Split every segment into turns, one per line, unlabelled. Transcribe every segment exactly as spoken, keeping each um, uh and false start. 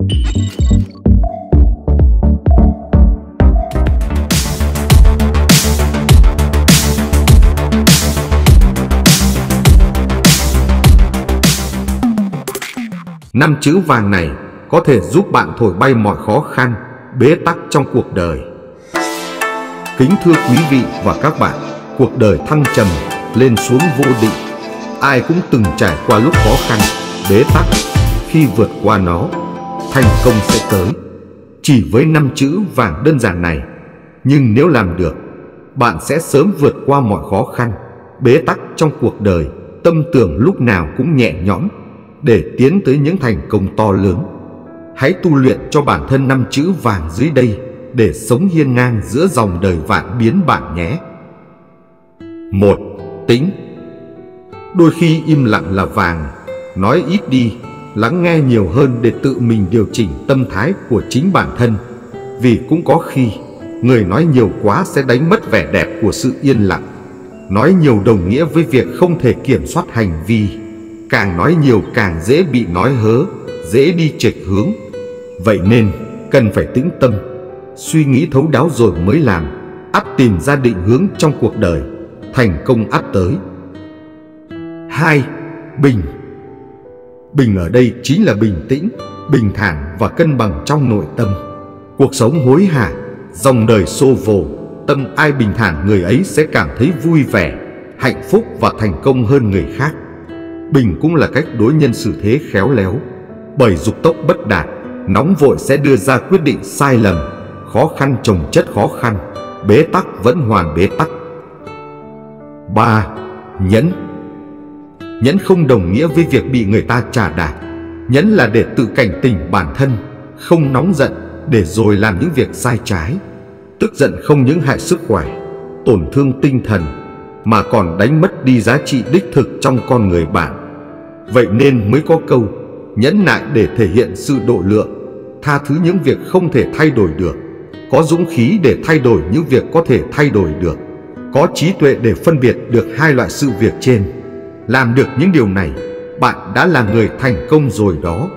Năm chữ vàng này có thể giúp bạn thổi bay mọi khó khăn, bế tắc trong cuộc đời. Kính thưa quý vị và các bạn, cuộc đời thăng trầm, lên xuống vô định. Ai cũng từng trải qua lúc khó khăn, bế tắc. Khi vượt qua nó, thành công sẽ tới. Chỉ với năm chữ vàng đơn giản này, nhưng nếu làm được, bạn sẽ sớm vượt qua mọi khó khăn, bế tắc trong cuộc đời, tâm tưởng lúc nào cũng nhẹ nhõm, để tiến tới những thành công to lớn. Hãy tu luyện cho bản thân năm chữ vàng dưới đây để sống hiên ngang giữa dòng đời vạn biến bạn nhé. Một. Tĩnh. Đôi khi im lặng là vàng, nói ít đi, lắng nghe nhiều hơn để tự mình điều chỉnh tâm thái của chính bản thân. Vì cũng có khi, người nói nhiều quá sẽ đánh mất vẻ đẹp của sự yên lặng. Nói nhiều đồng nghĩa với việc không thể kiểm soát hành vi. Càng nói nhiều càng dễ bị nói hớ, dễ đi chệch hướng. Vậy nên, cần phải tĩnh tâm, suy nghĩ thấu đáo rồi mới làm, ắt tìm ra định hướng trong cuộc đời, thành công ắt tới. Hai. Bình. Bình ở đây chính là bình tĩnh, bình thản và cân bằng trong nội tâm. Cuộc sống hối hả, dòng đời xô vồ, tâm ai bình thản người ấy sẽ cảm thấy vui vẻ, hạnh phúc và thành công hơn người khác. Bình cũng là cách đối nhân xử thế khéo léo, bởi dục tốc bất đạt, nóng vội sẽ đưa ra quyết định sai lầm, khó khăn chồng chất khó khăn, bế tắc vẫn hoàn bế tắc. Ba. Nhẫn. Nhẫn không đồng nghĩa với việc bị người ta trà đạp. Nhẫn là để tự cảnh tỉnh bản thân, không nóng giận để rồi làm những việc sai trái. Tức giận không những hại sức khỏe, tổn thương tinh thần, mà còn đánh mất đi giá trị đích thực trong con người bạn. Vậy nên mới có câu nhẫn nại để thể hiện sự độ lượng, tha thứ những việc không thể thay đổi được, có dũng khí để thay đổi những việc có thể thay đổi được, có trí tuệ để phân biệt được hai loại sự việc trên. Làm được những điều này, bạn đã là người thành công rồi đó.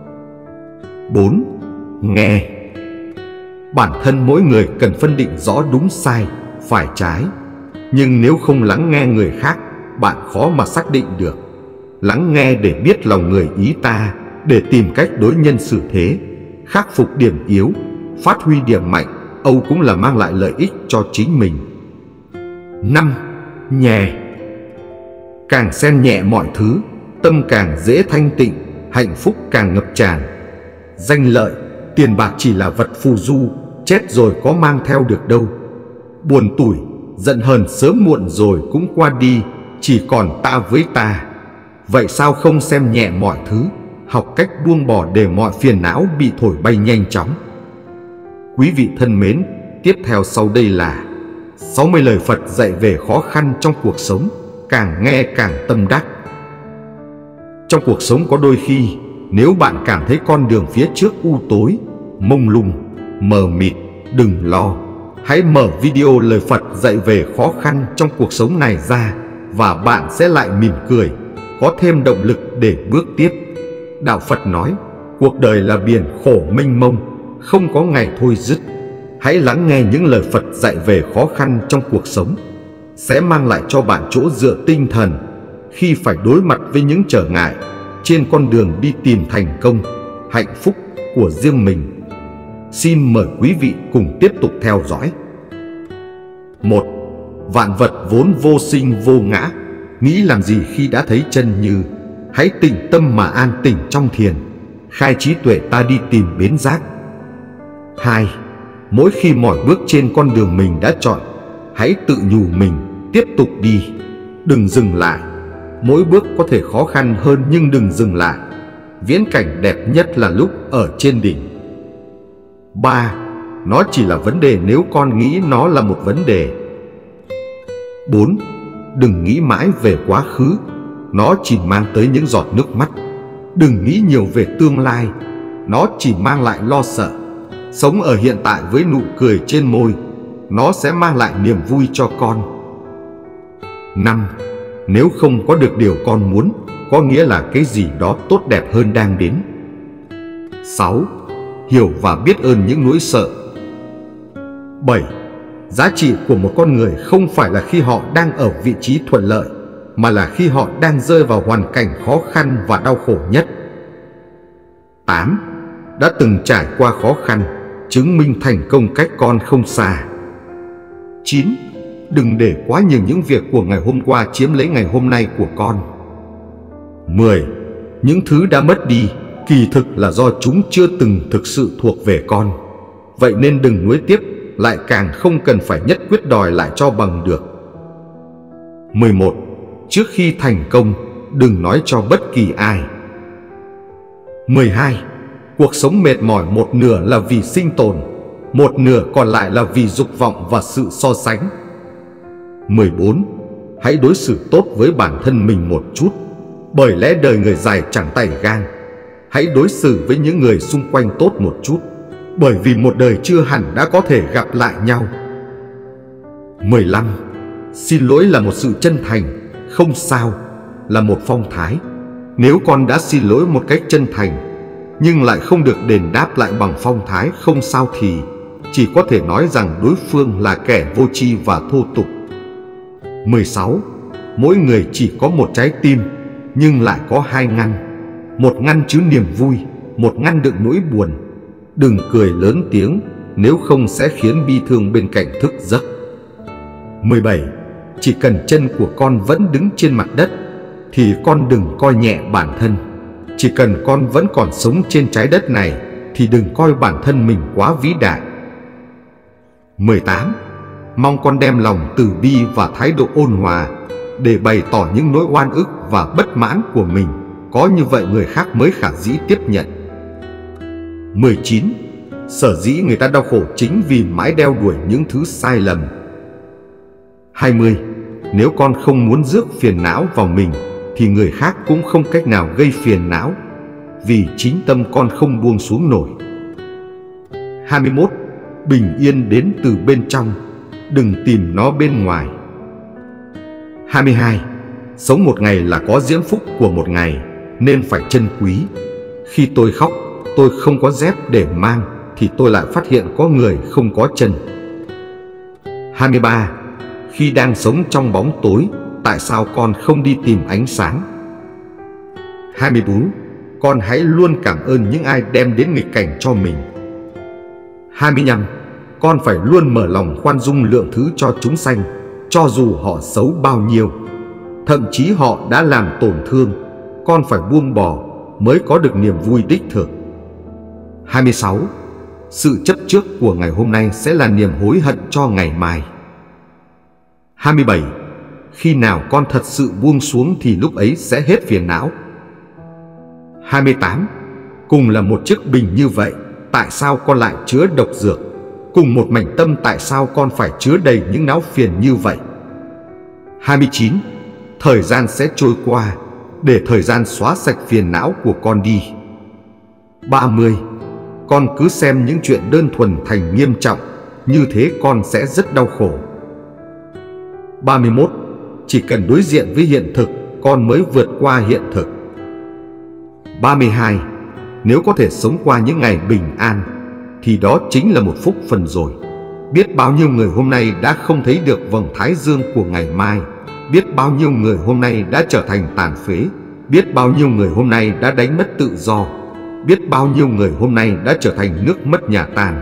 Bốn. Nghe. Bản thân mỗi người cần phân định rõ đúng sai, phải trái. Nhưng nếu không lắng nghe người khác, bạn khó mà xác định được. Lắng nghe để biết lòng người ý ta, để tìm cách đối nhân xử thế, khắc phục điểm yếu, phát huy điểm mạnh, âu cũng là mang lại lợi ích cho chính mình. Năm. Nhẹ. Càng xen nhẹ mọi thứ, tâm càng dễ thanh tịnh, hạnh phúc càng ngập tràn. Danh lợi, tiền bạc chỉ là vật phù du, chết rồi có mang theo được đâu. Buồn tủi, giận hờn sớm muộn rồi cũng qua đi, chỉ còn ta với ta. Vậy sao không xem nhẹ mọi thứ, học cách buông bỏ để mọi phiền não bị thổi bay nhanh chóng. Quý vị thân mến, tiếp theo sau đây là sáu mươi lời Phật dạy về khó khăn trong cuộc sống, càng nghe càng tâm đắc. Trong cuộc sống có đôi khi, nếu bạn cảm thấy con đường phía trước u tối, mông lung, mờ mịt, đừng lo. Hãy mở video lời Phật dạy về khó khăn trong cuộc sống này ra, và bạn sẽ lại mỉm cười, có thêm động lực để bước tiếp. Đạo Phật nói, cuộc đời là biển khổ mênh mông, không có ngày thôi dứt. Hãy lắng nghe những lời Phật dạy về khó khăn trong cuộc sống, sẽ mang lại cho bạn chỗ dựa tinh thần khi phải đối mặt với những trở ngại trên con đường đi tìm thành công, hạnh phúc của riêng mình. Xin mời quý vị cùng tiếp tục theo dõi. Một. Vạn vật vốn vô sinh vô ngã, nghĩ làm gì khi đã thấy chân như. Hãy tĩnh tâm mà an tĩnh trong thiền, khai trí tuệ ta đi tìm bến giác. Hai. Mỗi khi mỏi bước trên con đường mình đã chọn, hãy tự nhủ mình tiếp tục đi, đừng dừng lại. Mỗi bước có thể khó khăn hơn nhưng đừng dừng lại. Viễn cảnh đẹp nhất là lúc ở trên đỉnh. Ba. Nó chỉ là vấn đề nếu con nghĩ nó là một vấn đề. Bốn. Đừng nghĩ mãi về quá khứ, nó chỉ mang tới những giọt nước mắt. Đừng nghĩ nhiều về tương lai, nó chỉ mang lại lo sợ. Sống ở hiện tại với nụ cười trên môi, nó sẽ mang lại niềm vui cho con. Năm. Nếu không có được điều con muốn, có nghĩa là cái gì đó tốt đẹp hơn đang đến. Sáu. hiểu và biết ơn những nỗi sợ. bảy. Giá trị của một con người không phải là khi họ đang ở vị trí thuận lợi, mà là khi họ đang rơi vào hoàn cảnh khó khăn và đau khổ nhất. tám. Đã từng trải qua khó khăn, chứng minh thành công cách con không xa. chín. Đừng để quá nhiều những việc của ngày hôm qua chiếm lấy ngày hôm nay của con. mười. Những thứ đã mất đi kỳ thực là do chúng chưa từng thực sự thuộc về con. Vậy nên đừng nuối tiếc, lại càng không cần phải nhất quyết đòi lại cho bằng được. mười một. Trước khi thành công, đừng nói cho bất kỳ ai. mười hai. Cuộc sống mệt mỏi một nửa là vì sinh tồn, một nửa còn lại là vì dục vọng và sự so sánh. mười bốn. Hãy đối xử tốt với bản thân mình một chút, bởi lẽ đời người dài chẳng tày gang. Hãy đối xử với những người xung quanh tốt một chút, bởi vì một đời chưa hẳn đã có thể gặp lại nhau. mười lăm. Xin lỗi là một sự chân thành, không sao, là một phong thái. Nếu con đã xin lỗi một cách chân thành, nhưng lại không được đền đáp lại bằng phong thái không sao thì chỉ có thể nói rằng đối phương là kẻ vô tri và thô tục. mười sáu. Mỗi người chỉ có một trái tim, nhưng lại có hai ngăn. Một ngăn chứa niềm vui, một ngăn đựng nỗi buồn. Đừng cười lớn tiếng, nếu không sẽ khiến bi thương bên cạnh thức giấc. mười bảy. Chỉ cần chân của con vẫn đứng trên mặt đất thì con đừng coi nhẹ bản thân. Chỉ cần con vẫn còn sống trên trái đất này thì đừng coi bản thân mình quá vĩ đại. mười tám. Mong con đem lòng từ bi và thái độ ôn hòa để bày tỏ những nỗi oan ức và bất mãn của mình. Có như vậy người khác mới khả dĩ tiếp nhận. mười chín. Sở dĩ người ta đau khổ chính vì mãi đeo đuổi những thứ sai lầm. hai mươi. Nếu con không muốn rước phiền não vào mình thì người khác cũng không cách nào gây phiền não, vì chính tâm con không buông xuống nổi. hai mươi mốt. Bình yên đến từ bên trong, đừng tìm nó bên ngoài. hai mươi hai. Sống một ngày là có diễm phúc của một ngày, nên phải trân quý. Khi tôi khóc, tôi không có dép để mang, thì tôi lại phát hiện có người không có chân. hai mươi ba. Khi đang sống trong bóng tối, tại sao con không đi tìm ánh sáng? hai mươi bốn. Con hãy luôn cảm ơn những ai đem đến nghịch cảnh cho mình. hai mươi lăm. Con phải luôn mở lòng khoan dung lượng thứ cho chúng sanh, cho dù họ xấu bao nhiêu. Thậm chí họ đã làm tổn thương, con phải buông bỏ mới có được niềm vui đích thực. hai mươi sáu. Sự chấp trước của ngày hôm nay sẽ là niềm hối hận cho ngày mai. hai mươi bảy. Khi nào con thật sự buông xuống thì lúc ấy sẽ hết phiền não. hai mươi tám. Cùng là một chiếc bình như vậy, tại sao con lại chứa độc dược? Cùng một mảnh tâm, tại sao con phải chứa đầy những não phiền như vậy? hai mươi chín. Thời gian sẽ trôi qua, để thời gian xóa sạch phiền não của con đi. ba mươi. Con cứ xem những chuyện đơn thuần thành nghiêm trọng, như thế con sẽ rất đau khổ. ba mươi mốt. Chỉ cần đối diện với hiện thực, con mới vượt qua hiện thực. ba mươi hai. Nếu có thể sống qua những ngày bình an, thì đó chính là một phúc phần rồi. Biết bao nhiêu người hôm nay đã không thấy được vầng thái dương của ngày mai. Biết bao nhiêu người hôm nay đã trở thành tàn phế. Biết bao nhiêu người hôm nay đã đánh mất tự do. Biết bao nhiêu người hôm nay đã trở thành nước mất nhà tan.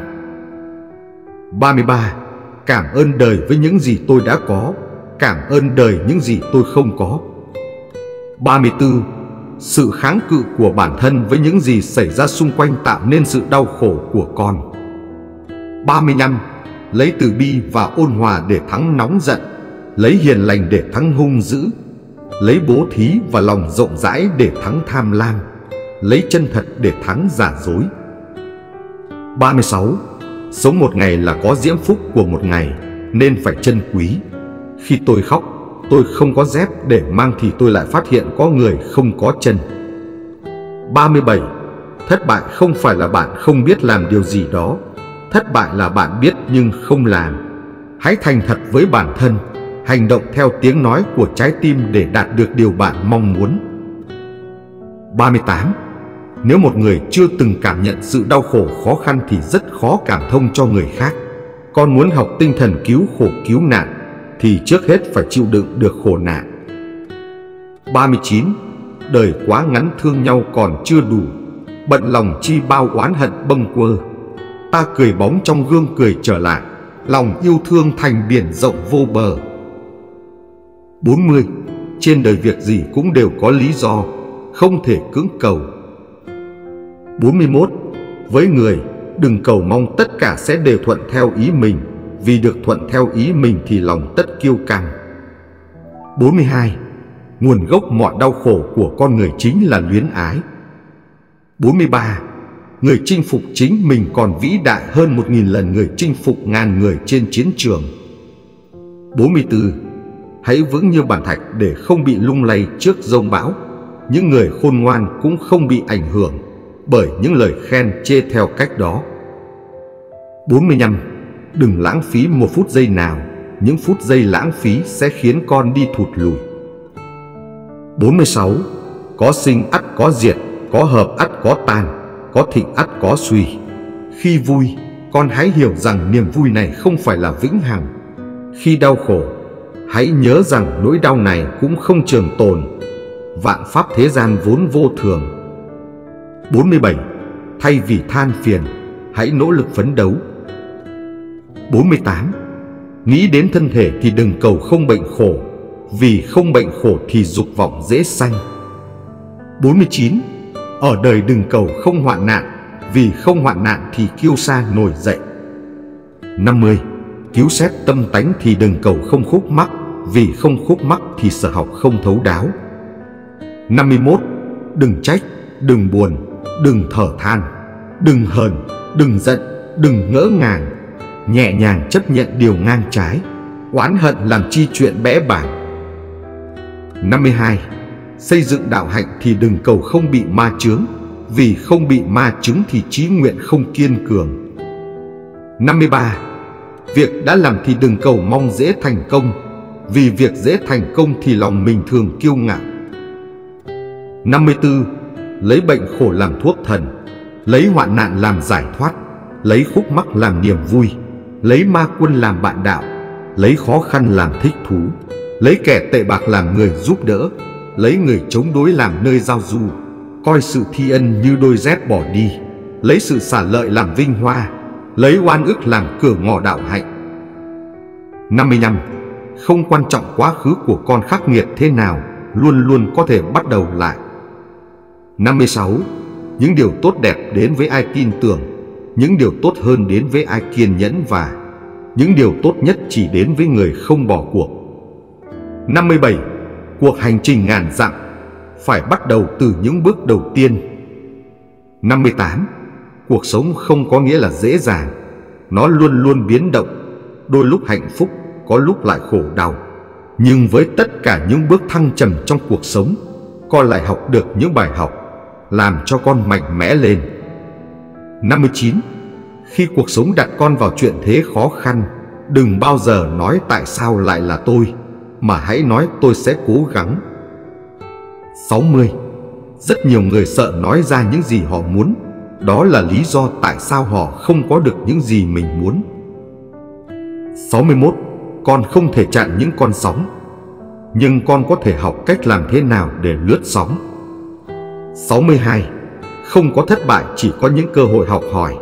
ba mươi ba. Cảm ơn đời với những gì tôi đã có, cảm ơn đời những gì tôi không có. ba mươi tư. Sự kháng cự của bản thân với những gì xảy ra xung quanh tạo nên sự đau khổ của con. ba mươi lăm. Lấy từ bi và ôn hòa để thắng nóng giận, lấy hiền lành để thắng hung dữ, lấy bố thí và lòng rộng rãi để thắng tham lam, lấy chân thật để thắng giả dối. ba mươi sáu. Sống một ngày là có diễm phúc của một ngày, nên phải trân quý. Khi tôi khóc, tôi không có dép để mang thì tôi lại phát hiện có người không có chân. ba mươi bảy. Thất bại không phải là bạn không biết làm điều gì đó. Thất bại là bạn biết nhưng không làm. Hãy thành thật với bản thân, hành động theo tiếng nói của trái tim để đạt được điều bạn mong muốn. ba mươi tám. Nếu một người chưa từng cảm nhận sự đau khổ khó khăn thì rất khó cảm thông cho người khác. Con muốn học tinh thần cứu khổ cứu nạn thì trước hết phải chịu đựng được khổ nạn. ba mươi chín. Đời quá ngắn thương nhau còn chưa đủ, bận lòng chi bao oán hận bâng quơ. Ta cười bóng trong gương cười trở lại, lòng yêu thương thành biển rộng vô bờ. bốn mươi. Trên đời việc gì cũng đều có lý do, không thể cưỡng cầu. bốn mươi mốt. Với người, đừng cầu mong tất cả sẽ đều thuận theo ý mình, vì được thuận theo ý mình thì lòng tất kiêu căng. bốn mươi hai. Nguồn gốc mọi đau khổ của con người chính là luyến ái. bốn mươi ba. Người chinh phục chính mình còn vĩ đại hơn một nghìn lần người chinh phục ngàn người trên chiến trường. bốn mươi tư. Hãy vững như bàn thạch để không bị lung lay trước giông bão. Những người khôn ngoan cũng không bị ảnh hưởng bởi những lời khen chê theo cách đó. bốn mươi lăm. Đừng lãng phí một phút giây nào, những phút giây lãng phí sẽ khiến con đi thụt lùi. bốn mươi sáu. Có sinh ắt có diệt, có hợp ắt có tan, có thịnh ắt có suy. Khi vui, con hãy hiểu rằng niềm vui này không phải là vĩnh hằng. Khi đau khổ, hãy nhớ rằng nỗi đau này cũng không trường tồn. Vạn pháp thế gian vốn vô thường. bốn mươi bảy. Thay vì than phiền, hãy nỗ lực phấn đấu. bốn mươi tám. Nghĩ đến thân thể thì đừng cầu không bệnh khổ, vì không bệnh khổ thì dục vọng dễ sanh. bốn mươi chín. Ở đời đừng cầu không hoạn nạn, vì không hoạn nạn thì kiêu sa nổi dậy. năm mươi. Cứu xét tâm tánh thì đừng cầu không khúc mắc, vì không khúc mắc thì sở học không thấu đáo. năm mươi mốt. Đừng trách, đừng buồn, đừng thở than, đừng hờn, đừng giận, đừng ngỡ ngàng. Nhẹ nhàng chấp nhận điều ngang trái, oán hận làm chi chuyện bẽ bàng. năm mươi hai. Xây dựng đạo hạnh thì đừng cầu không bị ma chướng, vì không bị ma chướng thì chí nguyện không kiên cường. năm mươi ba. Việc đã làm thì đừng cầu mong dễ thành công, vì việc dễ thành công thì lòng mình thường kiêu ngạo. năm mươi tư. Lấy bệnh khổ làm thuốc thần, lấy hoạn nạn làm giải thoát, lấy khúc mắc làm niềm vui, lấy ma quân làm bạn đạo, lấy khó khăn làm thích thú, lấy kẻ tệ bạc làm người giúp đỡ, lấy người chống đối làm nơi giao du, coi sự thi ân như đôi dép bỏ đi, lấy sự xả lợi làm vinh hoa, lấy oan ức làm cửa ngõ đạo hạnh. năm mươi lăm. Không quan trọng quá khứ của con khắc nghiệt thế nào, luôn luôn có thể bắt đầu lại. năm mươi sáu. Những điều tốt đẹp đến với ai tin tưởng, những điều tốt hơn đến với ai kiên nhẫn, và những điều tốt nhất chỉ đến với người không bỏ cuộc. năm mươi bảy. Cuộc hành trình ngàn dặm phải bắt đầu từ những bước đầu tiên. năm mươi tám. Cuộc sống không có nghĩa là dễ dàng, nó luôn luôn biến động, đôi lúc hạnh phúc, có lúc lại khổ đau. Nhưng với tất cả những bước thăng trầm trong cuộc sống, con lại học được những bài học làm cho con mạnh mẽ lên. năm mươi chín. Khi cuộc sống đặt con vào chuyện thế khó khăn, đừng bao giờ nói tại sao lại là tôi, mà hãy nói tôi sẽ cố gắng. sáu mươi. Rất nhiều người sợ nói ra những gì họ muốn, đó là lý do tại sao họ không có được những gì mình muốn. sáu mươi mốt. Con không thể chặn những con sóng, nhưng con có thể học cách làm thế nào để lướt sóng. sáu mươi hai. Không có thất bại, chỉ có những cơ hội học hỏi.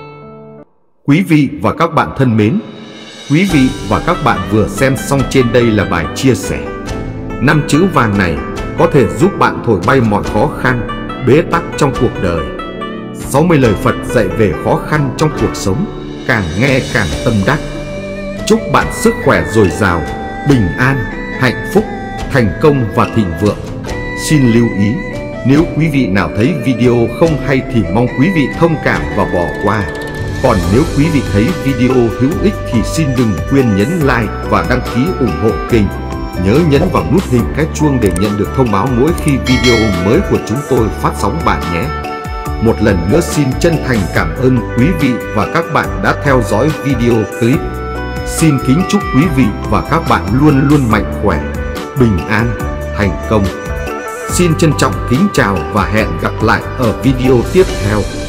Quý vị và các bạn thân mến, quý vị và các bạn vừa xem xong trên đây là bài chia sẻ. Năm chữ vàng này có thể giúp bạn thổi bay mọi khó khăn, bế tắc trong cuộc đời. sáu mươi lời Phật dạy về khó khăn trong cuộc sống, càng nghe càng tâm đắc. Chúc bạn sức khỏe dồi dào, bình an, hạnh phúc, thành công và thịnh vượng. Xin lưu ý, nếu quý vị nào thấy video không hay thì mong quý vị thông cảm và bỏ qua. Còn nếu quý vị thấy video hữu ích thì xin đừng quên nhấn like và đăng ký ủng hộ kênh. Nhớ nhấn vào nút hình cái chuông để nhận được thông báo mỗi khi video mới của chúng tôi phát sóng bạn nhé. Một lần nữa xin chân thành cảm ơn quý vị và các bạn đã theo dõi video clip. Xin kính chúc quý vị và các bạn luôn luôn mạnh khỏe, bình an, thành công. Xin trân trọng kính chào và hẹn gặp lại ở video tiếp theo.